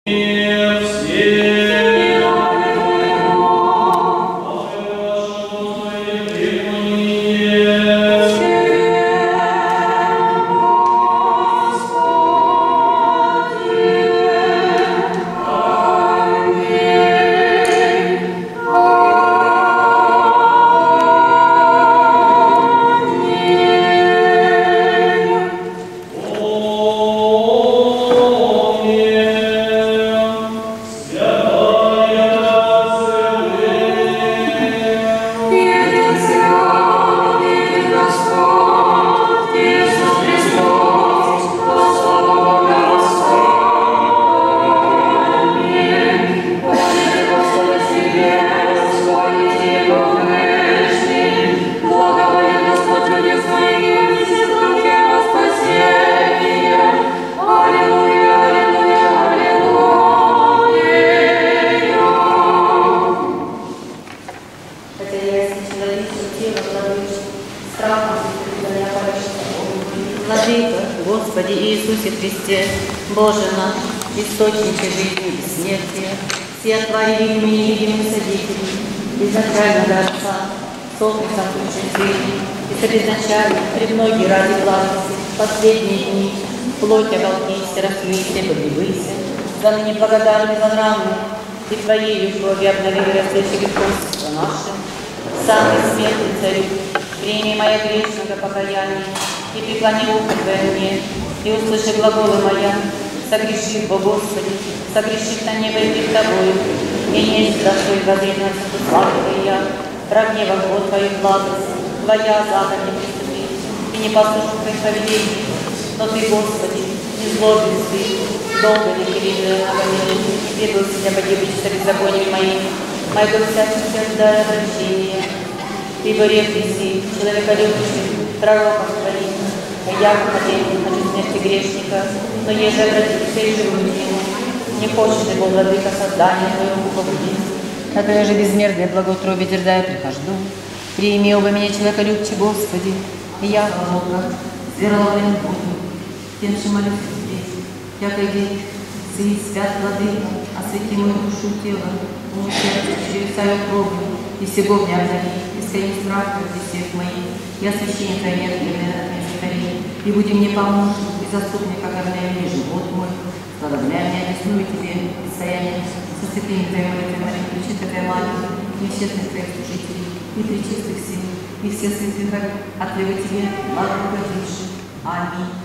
Господи Иисусе Христе, Боже наш, источнике жизни и бессмертия, все отвори видимые и невидимые содействия, изначального Отца, солнца лучшей жизни, и предначально, премногие ради благости, последние дни, плоть оголкися, раскрыйся, погребыся, за ныне благодарны за нравы, и Твоей крови обновили растущее греховство наше, самый светлый Царю, прими мое грешное покаяние, и преклони ухо Твое мне, и услыши глаголы моя, согрешив, О Господи, согрешив на небо и пред Тобою, и есть достоин воззрения славы я, прогнева год Твою благость, Твоя заповедь не приступить, и не послушав Твоих повелений, но Ты, Господи, не злобен Ты, долго не перевел на войне, не бегал себя погибнуть беззакониями моими, моего всяких ожидая обращения, ибо ревный сей, человеколюбивший, пророком Твоим, я хотел от смерти грешника, но еже обратиться и живут ему. Не хочет его, владыка, создания Твоего побудить. На Твое же безмерное благоутробие дерзая прихожду. Прими оба меня, человеколюбче, Господи, и я, Бога, звероловым буду. Тем же молюсь здесь, всякой день, Сын, свят, владыка, освети мою душу и тело, мою сердце, через свою кровь, и сего мне обнови, искренний страх из всех моих, и освящение Твое неотъемлемое от места Твоей, и буди мне помощник, и заступник, как обновление живот мой, благодаря меня, весную Тебе, состояние, со святыми Твоими молитвами, причистой Твоей Матери, и честных Твоих служителей, и причистых сил, и всех святых от Твоего Тебе, благоугодивших. Аминь.